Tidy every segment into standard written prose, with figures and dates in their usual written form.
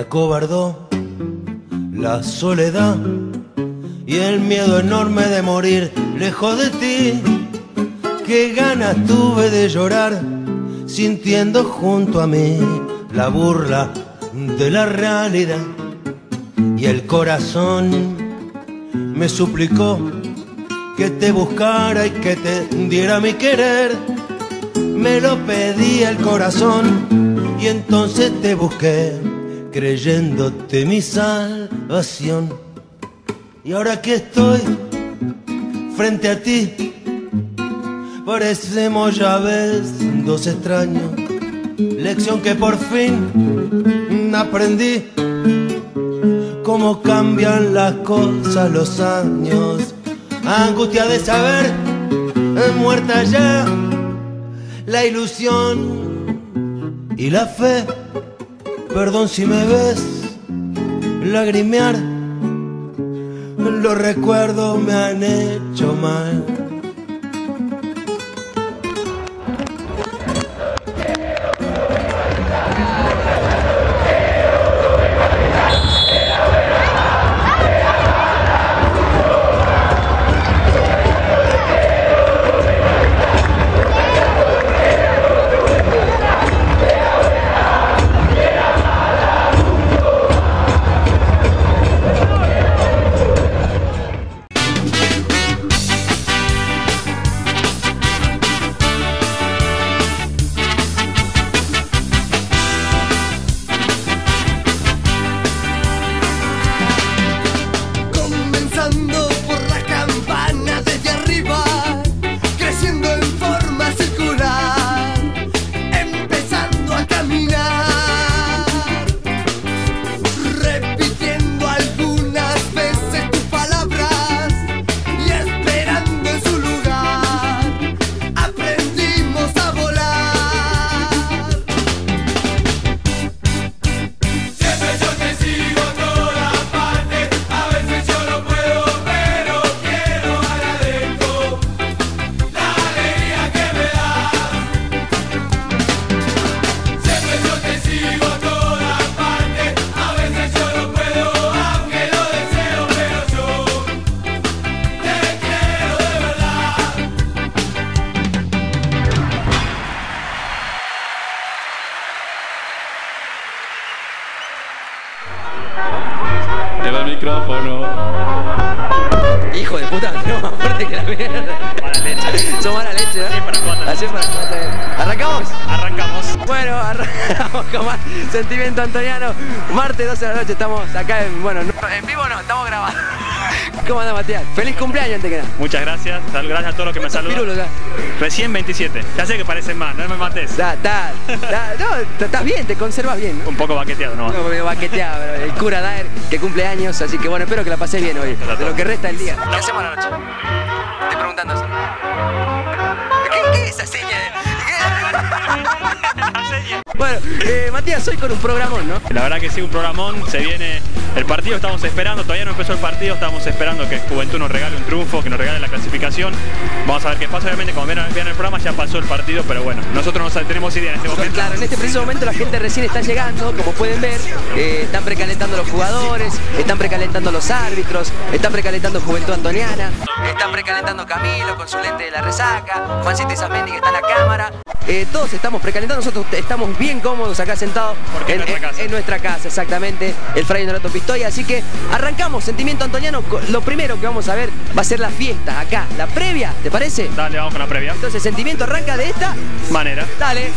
acobardó la soledad y el miedo enorme de morir lejos de ti. Qué ganas tuve de llorar sintiendo junto a mí la burla de la realidad. Y el corazón me suplicó que te buscara y que te diera mi querer. Me lo pedía el corazón y entonces te busqué, creyéndote mi salvación. Y ahora que estoy frente a ti, parecemos ya ves dos extraños. Lección que por fin aprendí, cómo cambian las cosas los años. Angustia de saber, muerta ya la ilusión y la fe. Perdón si me ves lagrimear, los recuerdos me han hecho mal. Te va el micrófono. Hijo de puta, no, más fuerte que la mierda. Mala leche. Son mala leche, ¿no? Así para cuatro. Así para cuatro. ¿Arrancamos? Arrancamos. Bueno, arrancamos con más Sentimiento Antoniano. Martes 12 de la noche, estamos acá en, bueno, en vivo no, estamos grabando. ¿Cómo anda, Matías? Feliz cumpleaños antes que nada. Muchas gracias. Gracias a todos los que me saludan. Pirulo, Recién 27. Ya sé que parecen más, no me mates. Estás bien, te conservas bien, ¿no? Un poco baqueteado, ¿no? No, medio baqueteado, pero el cura Daer que cumple años, así que bueno, espero que la pases bien hoy, de lo que resta del día. ¿Qué hacemos a la noche? Estoy preguntando eso. ¿Qué es esa seña? Bueno, Matías, hoy con un programón, ¿no? La verdad que sí, un programón. Se viene el partido, estamos esperando, todavía no empezó el partido, estamos esperando que Juventud nos regale un triunfo, que nos regale la clasificación. Vamos a ver qué pasa, obviamente como vieron el programa ya pasó el partido, pero bueno, nosotros no tenemos idea en este momento. Claro, en este preciso momento la gente recién está llegando, como pueden ver, están precalentando los jugadores, están precalentando los árbitros, están precalentando Juventud Antoniana, están precalentando Camilo con su lente de la resaca, Juancito Isamendi que está en la cámara. Todos estamos precalentando, nosotros estamos bien cómodos acá sentados en nuestra casa, exactamente, el Fray Donato Pistoia, así que arrancamos Sentimiento Antoniano. Lo primero que vamos a ver va a ser la fiesta acá, la previa, ¿te parece? Dale, vamos con la previa. Entonces Sentimiento arranca de esta manera. Dale.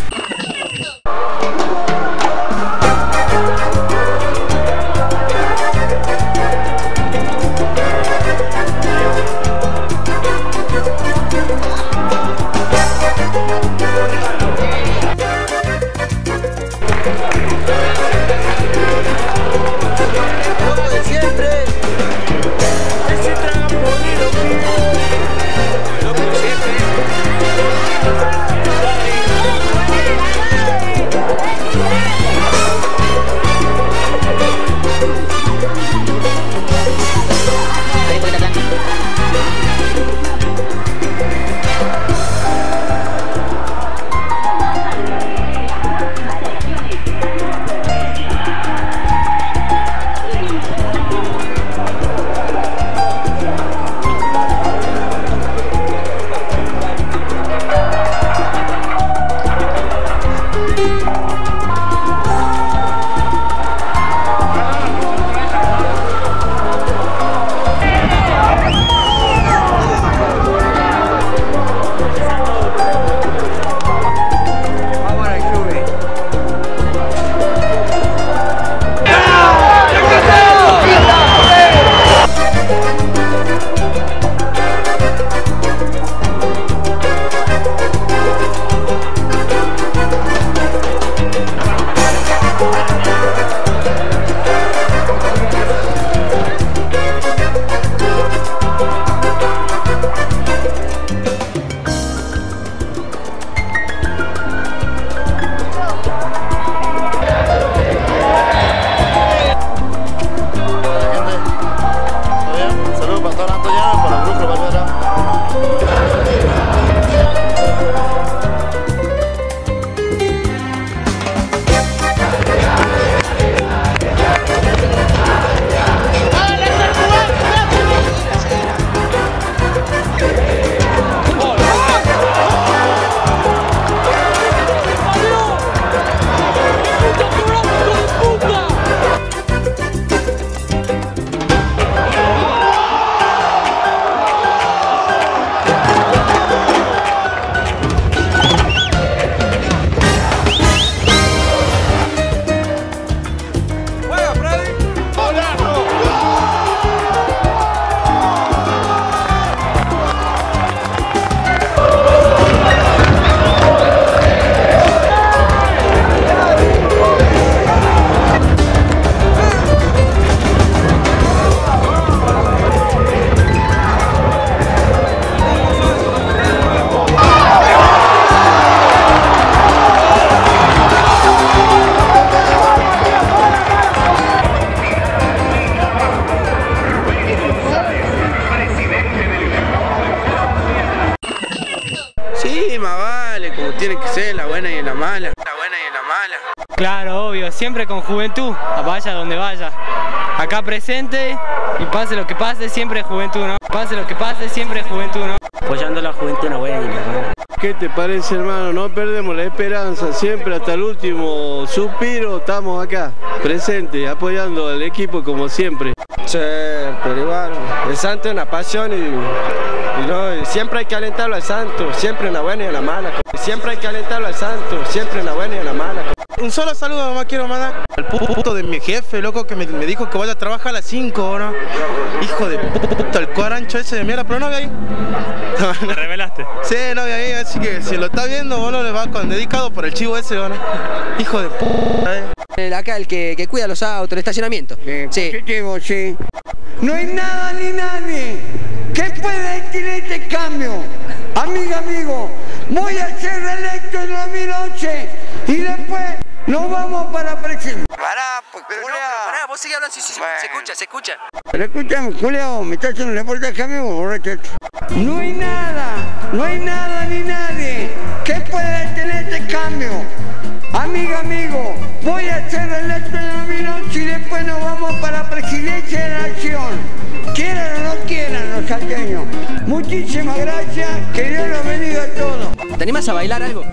Sí, más vale, como tiene que ser, la buena y en la mala. La buena y en la mala. Claro, obvio, siempre con juventud, vaya donde vaya. Acá presente y pase lo que pase, siempre juventud, ¿no? Pase lo que pase, siempre juventud, ¿no? Apoyando a la juventud una buena y la mala. ¿Qué te parece, hermano? No perdemos la esperanza, siempre hasta el último suspiro estamos acá, presentes, apoyando al equipo como siempre. Sí, pero igual, el Santo es una pasión y siempre hay que alentarlo al Santo, siempre en la buena y en la mala. Siempre hay que alentarlo al Santo, siempre en la buena y en la mala. Un solo saludo nomás quiero mandar al puto de mi jefe, loco, que me dijo que vaya a trabajar a las 5, ¿no? Hijo de puta, el cuarancho ese de mierda, pero no había ahí. ¿Te revelaste? Sí, no había ahí, así que si lo está viendo, bueno, le va con dedicado por el chivo ese, ¿no? Hijo de puta, Acá el que cuida los autos, el estacionamiento. Sí. Positivo, sí. No hay nada ni nadie que pueda detener este cambio. Amigo, voy a ser reelecto en 2011 y después nos vamos para presidente. Pará, pues, pará, vos sigue hablando, sí, bueno. Se escucha. Pero escúchame, Julio, me está haciendo un reportaje a mí, borracho. No hay nada ni nadie que pueda detener este cambio. Amigo, voy a ser reelecto en 2011 y después nos vamos para la presidencia de la nación. Quieran o no quieran los salteños. Muchísimas gracias, que Dios los bendiga a todos. ¿Te animas a bailar algo?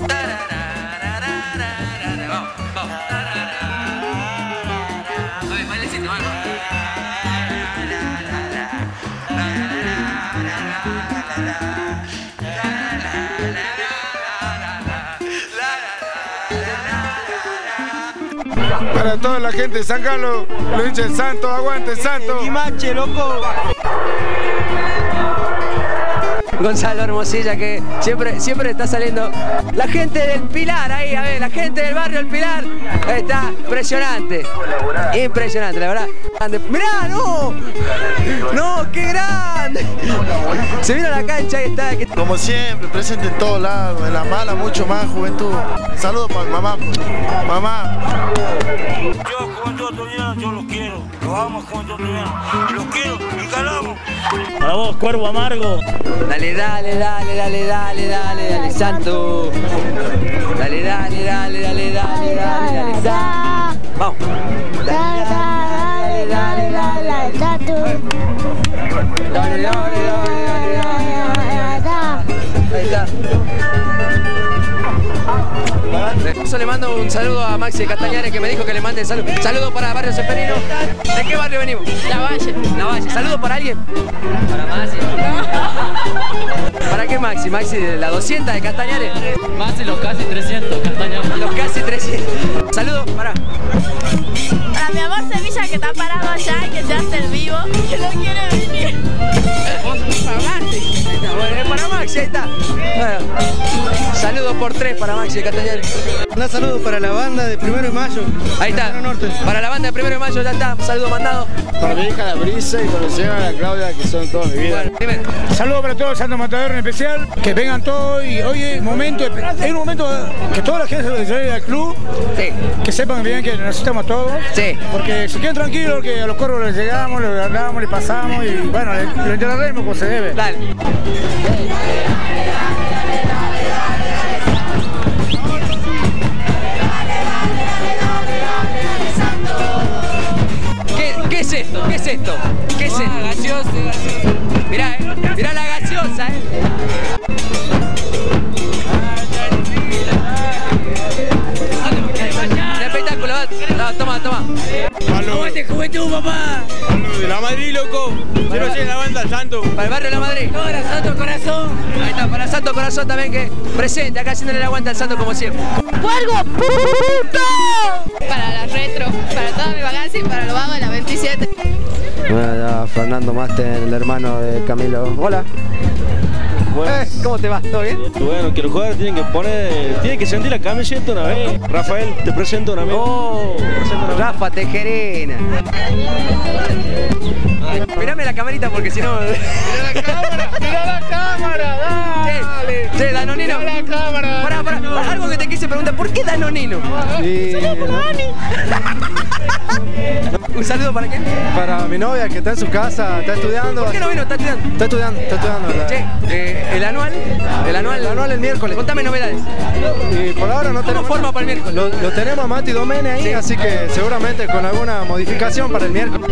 Para toda la gente de San Carlos, lo hincha el Santo, aguante el Santo. Y mache, loco. Gonzalo Hermosilla, que siempre está saliendo. La gente del Pilar ahí, a ver, la gente del barrio del Pilar está impresionante. Impresionante, la verdad. ¡Mirá, no! ¡No, qué grande! Se vino a la cancha y está. Como siempre, presente en todos lados, en la mala mucho más juventud. Saludos para mi mamá. Mamá. Yo, Juventud Antoniana, yo los quiero. Los amo, Juventud Antoniana. Los quiero y ganamos. Para vos, Cuervo Amargo. Dale, Santo. Dale, Santo. Vamos. Dale, Santo. Dale. Ahí está. Yo le mando un saludo a Maxi de Castañares, que me dijo que le mande saludo. Saludo para Barrio Seferino. ¿De qué barrio venimos? La Valle. ¿Saludo para alguien? Para Maxi. ¿Para qué Maxi? Maxi de la 200 de Castañares. Maxi los casi 300, Castañares. Los casi 300. Saludo para mi amor Sevilla, que está parado allá y que se hace el vivo, que no quiere venir. Para Maxi. Bueno, para Maxi, ahí está. Bueno, saludos por 3 para Maxi de Castañares. Un saludo para la banda de 1 de mayo. Ahí está. Para la banda de 1 de mayo ya está. Saludo mandado. Para mi hija la Brisa y para la señora Claudia, que son toda mi vida. Bueno, primero. Saludos para todos los Santos Matadores en especial. Que vengan todos y hoy es un momento que toda la gente se vaya al club. Sí. Que sepan bien que necesitamos todos. Sí. Porque se queden tranquilos, que a los Cuervos les llegamos, les ganamos, les pasamos y bueno, lo enterraremos como se debe. Dale. ¿Qué es esto? ¿Qué es esto? Gaseosa. Mirá la gaseosa, Espectáculo, toma. ¡Aguante Juventud, papá! De la Madrid, loco. Yo no sé, la banda del Santo. Para el barrio de la Madrid. Para Santo Corazón. Ahí está, para Santo Corazón también, que presente, acá haciéndole el aguante al Santo como siempre. ¡Fuego, puto! Para la retro, para toda mi vacancia y para los vagos de la 27. Bueno, ya Fernando Masten, el hermano de Camilo. Hola. ¿Cómo te va? ¿Todo bien? Bueno, que los jugadores tienen que sentir la camiseta una vez. Rafael, te presento una vez. Oh, Rafa Tejerina. Mirame la camarita porque si no... ¡Mira la cámara! ¡Dale! Che, Danonino. ¡Mira la cámara! Pará, algo que te quise preguntar, ¿por qué Danonino? ¿Un saludo para quién? Para mi novia que está en su casa, está estudiando. ¿Por qué no vino? Está estudiando. Está estudiando. Che, ¿El anual el miércoles. Contame novedades. Y por ahora no tenemos forma para el miércoles. Lo tenemos a Mati Domene ahí, sí. Así que seguramente con alguna modificación para el miércoles.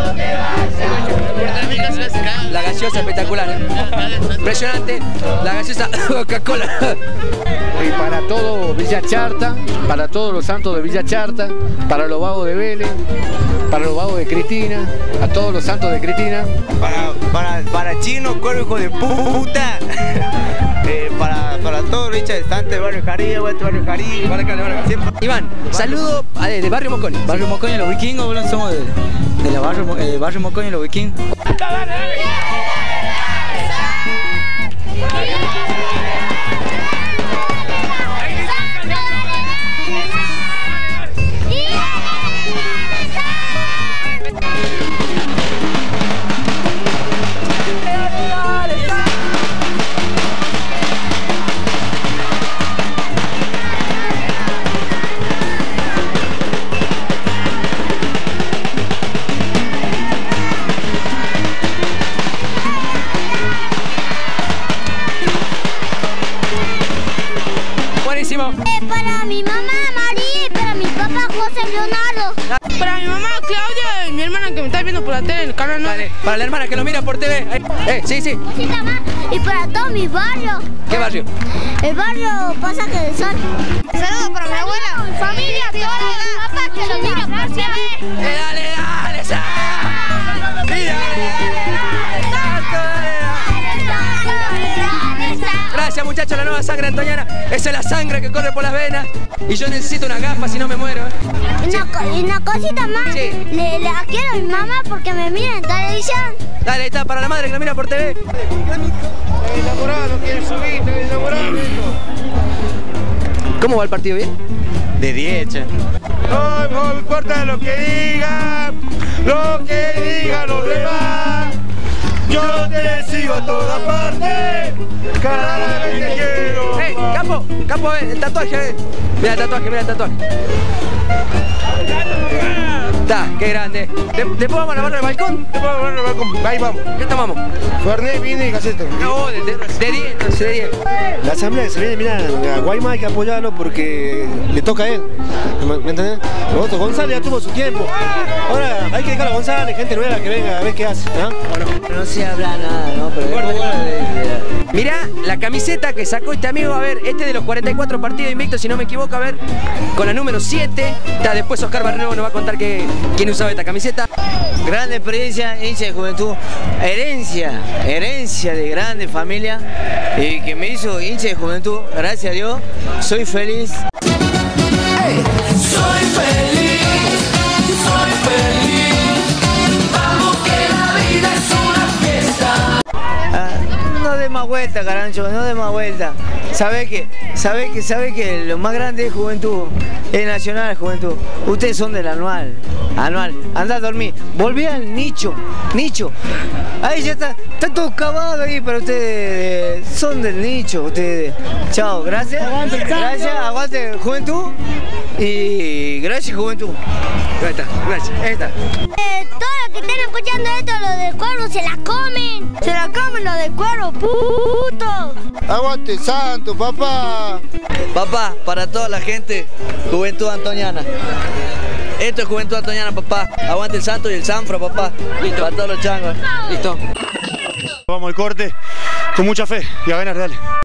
La gaseosa espectacular, impresionante, la gaseosa Coca-Cola. Y para todo Villa Charta, para todos los santos de Villa Charta, para los vagos de Vélez, para los vagos de Cristina, a todos los santos de Cristina. Para Chino, Cuervo, hijo de puta. Para todos los hinchas de Santos de Barrio Jarí, Barrio Jarí. Iván, saludo de Barrio Moconi. Barrio Moconi, los vikingos, boludo, somos de la Barrio Moconi, los vikingos. Para mi mamá María y para mi papá José Leonardo. Para mi mamá Claudia y mi hermana que me está viendo por la tele en el canal 9. Dale, para la hermana que lo mira por TV. Sí. Y para todo mi barrio. ¿Qué barrio? El barrio Pasaje del Sol. Saludos para mi abuela, mi familia, toda mi papá que lo mira por TV. Dale. Gracias muchachos, la nueva sangre antoniana. Esa es la sangre que corre por las venas. Y yo necesito una gafa si no me muero. Y una cosita más. Sí. Le quiero a mi mamá porque me mira en televisión. Dale, ahí está, para la madre que lo mira por TV. Estoy enamorado, quiere subir, estoy enamorado. ¿Cómo va el partido? ¿Bien? De 10, che. No me importa lo que digan los demás. Yo te sigo a toda parte, cada vez que quiero. Capo, el tatuaje, Mira el tatuaje. Está, qué grande. ¿Después vamos a la barra del balcón? Ahí vamos. ¿Qué tomamos? Fernet, vino y caseta. No, de 10. La asamblea que se viene, mira, a Guayma hay que apoyarlo porque le toca a él. ¿Me entendés? Nosotros, González ya tuvo su tiempo. Ahora hay que dejar a González, gente nueva que venga a ver qué hace. No se habla nada, ¿no? Pero mirá la camiseta que sacó este amigo, a ver, este de los 44 partidos invictos, si no me equivoco, a ver, con la número 7. Después Oscar Barrenuevo nos va a contar quién usaba esta camiseta. Grande experiencia, hincha de juventud, herencia de grande familia y que me hizo hincha de juventud, gracias a Dios, soy feliz. Soy feliz, vamos que la vida es una fiesta. No dé más vuelta, Carancho, no dé más vuelta. Sabe que lo más grande es juventud, es nacional juventud. Ustedes son del anual. Andá a dormir. Volví al nicho. Ahí ya está todo cavado ahí, pero ustedes son del nicho, ustedes. Chao, gracias. Aguante juventud. Y gracias juventud. Gracias. Todos los que estén escuchando esto, los del Cuervo, se la comen los del Cuervo, puto. Aguante santo, papá. Papá, para toda la gente, juventud antoniana. Esto es juventud antoniana, papá. Aguante el santo y el sanfra, papá. Listo. Para todos los changos. Listo. Vamos al corte con mucha fe y a ganar, dale.